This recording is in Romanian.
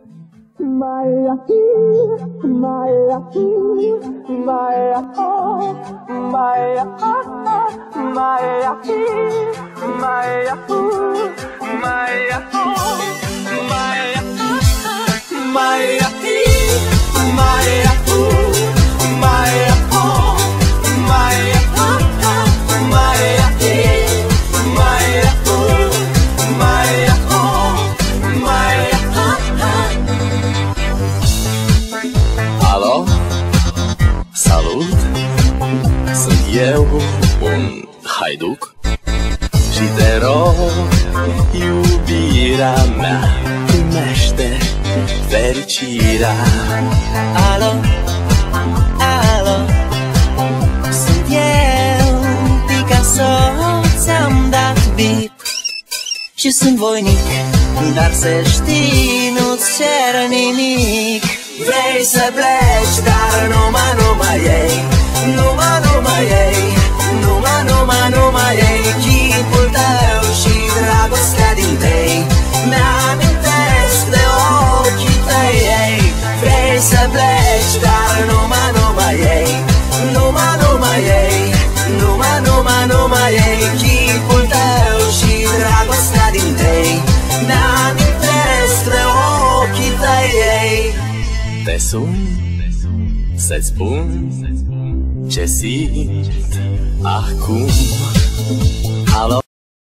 Alo, salut, sunt eu, un haiduc și te rog, iubirea mea, primește fericirea. Alo, alo, sunt eu, Picasso, ți-am dat bip și sunt voinic, dar să știi, nu-ți cer nimic. Vrei să pleci, dar numai ei, numai ei, numai ei, chipul tău și dragostea din tei, mi-amintesc de ochii tăi, ei. Vrei să pleci, dar numai ei, numai ei, numai ei, chipul tău și dragostea din tei, mi-amintesc de ochii tăi, ei. Te sun să-ți spun ce simt acum.